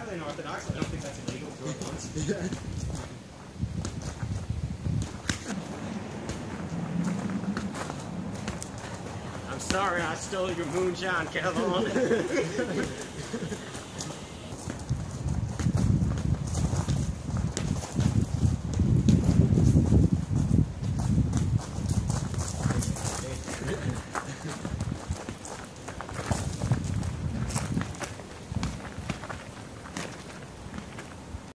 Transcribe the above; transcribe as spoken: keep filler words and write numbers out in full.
highly unorthodox. I don't think that's illegal. Throw it once. I'm sorry I stole your moonshine, Kelon.